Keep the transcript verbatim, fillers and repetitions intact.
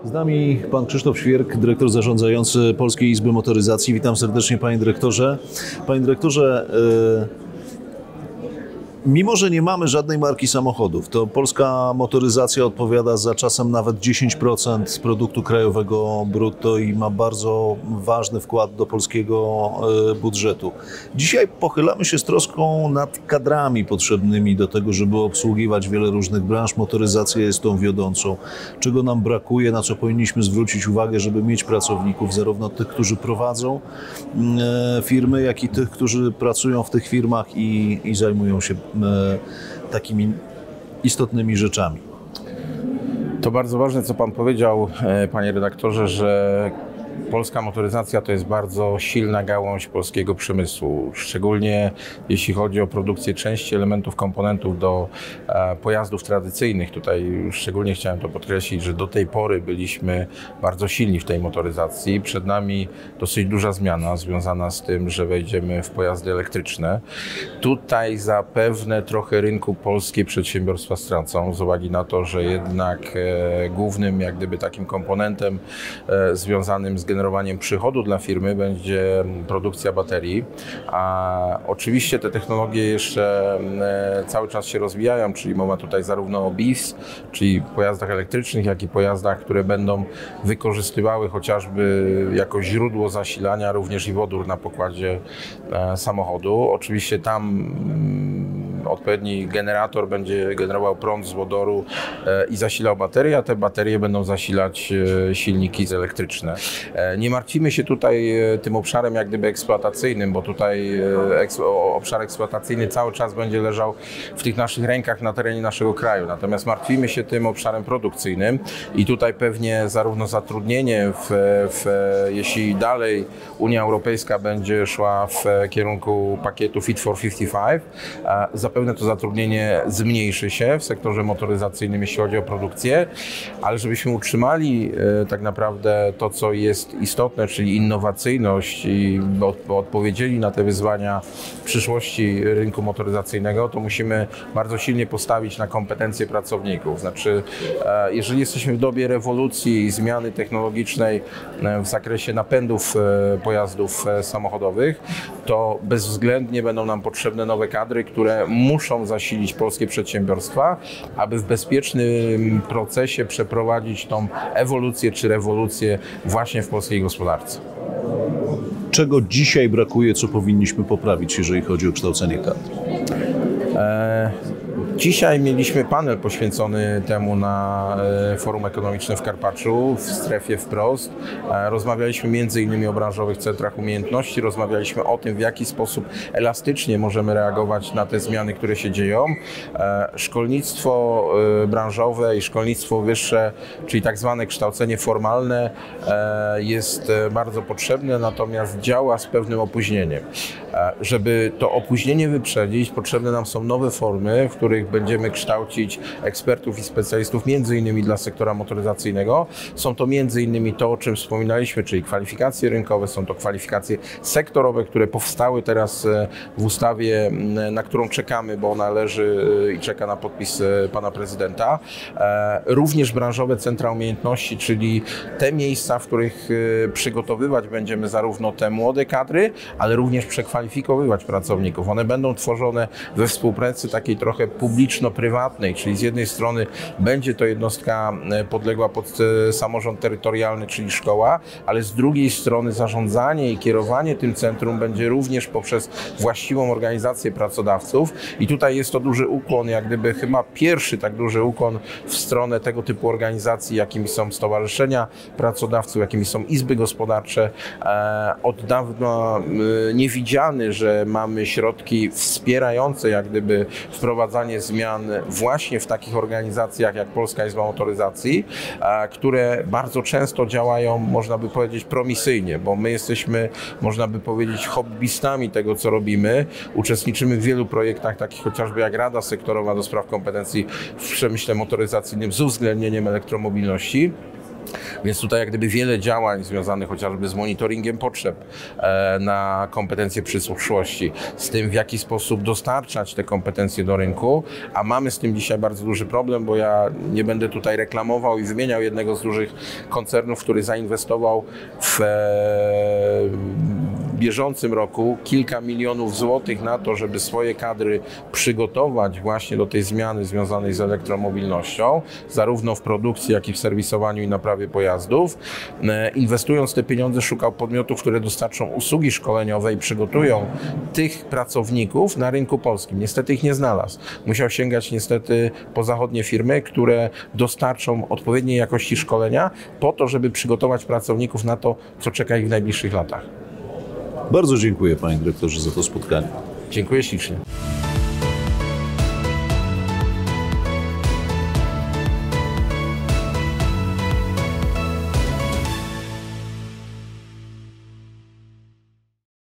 Z nami pan Krzysztof Świerk, dyrektor zarządzający Polskiej Izby Motoryzacji. Witam serdecznie, panie dyrektorze. Panie dyrektorze, yy... mimo że nie mamy żadnej marki samochodów, to polska motoryzacja odpowiada za czasem nawet dziesięć procent produktu krajowego brutto i ma bardzo ważny wkład do polskiego budżetu. Dzisiaj pochylamy się z troską nad kadrami potrzebnymi do tego, żeby obsługiwać wiele różnych branż. Motoryzacja jest tą wiodącą. Czego nam brakuje, na co powinniśmy zwrócić uwagę, żeby mieć pracowników, zarówno tych, którzy prowadzą firmy, jak i tych, którzy pracują w tych firmach i, i zajmują się takimi istotnymi rzeczami. To bardzo ważne, co pan powiedział, panie redaktorze, że polska motoryzacja to jest bardzo silna gałąź polskiego przemysłu, szczególnie jeśli chodzi o produkcję części, elementów, komponentów do e, pojazdów tradycyjnych. Tutaj szczególnie chciałem to podkreślić, że do tej pory byliśmy bardzo silni w tej motoryzacji. Przed nami dosyć duża zmiana związana z tym, że wejdziemy w pojazdy elektryczne. Tutaj zapewne trochę rynku polskie przedsiębiorstwa stracą z uwagi na to, że jednak e, głównym jak gdyby takim komponentem e, związanym z generowaniem przychodu dla firmy będzie produkcja baterii, a oczywiście te technologie jeszcze cały czas się rozwijają, czyli mowa tutaj zarówno o B I S, czyli pojazdach elektrycznych, jak i pojazdach, które będą wykorzystywały chociażby jako źródło zasilania również i wodór na pokładzie samochodu. Oczywiście tam odpowiedni generator będzie generował prąd z wodoru i zasilał baterie, a te baterie będą zasilać silniki elektryczne. Nie martwimy się tutaj tym obszarem jak gdyby eksploatacyjnym, bo tutaj obszar eksploatacyjny cały czas będzie leżał w tych naszych rękach na terenie naszego kraju. Natomiast martwimy się tym obszarem produkcyjnym i tutaj pewnie zarówno zatrudnienie, w, w, jeśli dalej Unia Europejska będzie szła w kierunku pakietu Fit for pięćdziesiąt pięć, zapewne to zatrudnienie zmniejszy się w sektorze motoryzacyjnym, jeśli chodzi o produkcję, ale żebyśmy utrzymali tak naprawdę to, co jest istotne, czyli innowacyjność i odpowiedzieli na te wyzwania przyszłości rynku motoryzacyjnego, to musimy bardzo silnie postawić na kompetencje pracowników. Znaczy, jeżeli jesteśmy w dobie rewolucji i zmiany technologicznej w zakresie napędów pojazdów samochodowych, to bezwzględnie będą nam potrzebne nowe kadry, które muszą zasilić polskie przedsiębiorstwa, aby w bezpiecznym procesie przeprowadzić tą ewolucję czy rewolucję właśnie w polskiej gospodarce. Czego dzisiaj brakuje, co powinniśmy poprawić, jeżeli chodzi o kształcenie kadr? E Dzisiaj mieliśmy panel poświęcony temu na Forum Ekonomicznym w Karpaczu, w strefie wprost. Rozmawialiśmy między innymi o branżowych centrach umiejętności, rozmawialiśmy o tym, w jaki sposób elastycznie możemy reagować na te zmiany, które się dzieją. Szkolnictwo branżowe i szkolnictwo wyższe, czyli tak zwane kształcenie formalne, jest bardzo potrzebne, natomiast działa z pewnym opóźnieniem. Żeby to opóźnienie wyprzedzić, potrzebne nam są nowe formy, w których będziemy kształcić ekspertów i specjalistów między innymi dla sektora motoryzacyjnego. Są to między innymi to, o czym wspominaliśmy, czyli kwalifikacje rynkowe, są to kwalifikacje sektorowe, które powstały teraz w ustawie, na którą czekamy, bo ona leży i czeka na podpis pana prezydenta. Również branżowe centra umiejętności, czyli te miejsca, w których przygotowywać będziemy zarówno te młode kadry, ale również przekwalifikowywać pracowników. One będą tworzone we współpracy takiej trochę publiczno-prywatnej, czyli z jednej strony będzie to jednostka podległa pod samorząd terytorialny, czyli szkoła, ale z drugiej strony zarządzanie i kierowanie tym centrum będzie również poprzez właściwą organizację pracodawców i tutaj jest to duży ukłon, jak gdyby chyba pierwszy tak duży ukłon w stronę tego typu organizacji, jakimi są stowarzyszenia pracodawców, jakimi są izby gospodarcze. Od dawna niewidziany, że mamy środki wspierające jak gdyby wprowadzanie zmian właśnie w takich organizacjach jak Polska Izba Motoryzacji, które bardzo często działają, można by powiedzieć, promisyjnie, bo my jesteśmy, można by powiedzieć, hobbystami tego, co robimy. Uczestniczymy w wielu projektach, takich chociażby jak Rada Sektorowa do Spraw Kompetencji w Przemyśle Motoryzacyjnym z uwzględnieniem elektromobilności. Więc tutaj jak gdyby wiele działań związanych chociażby z monitoringiem potrzeb e, na kompetencje przyszłości, z tym w jaki sposób dostarczać te kompetencje do rynku, a mamy z tym dzisiaj bardzo duży problem, bo ja nie będę tutaj reklamował i wymieniał jednego z dużych koncernów, który zainwestował w e, bieżącym roku kilka milionów złotych na to, żeby swoje kadry przygotować właśnie do tej zmiany związanej z elektromobilnością, zarówno w produkcji, jak i w serwisowaniu i naprawie pojazdów. Inwestując te pieniądze, szukał podmiotów, które dostarczą usługi szkoleniowe i przygotują tych pracowników na rynku polskim. Niestety ich nie znalazł. Musiał sięgać niestety po zachodnie firmy, które dostarczą odpowiedniej jakości szkolenia po to, żeby przygotować pracowników na to, co czeka ich w najbliższych latach. Bardzo dziękuję, panie dyrektorze, za to spotkanie. Dziękuję ślicznie.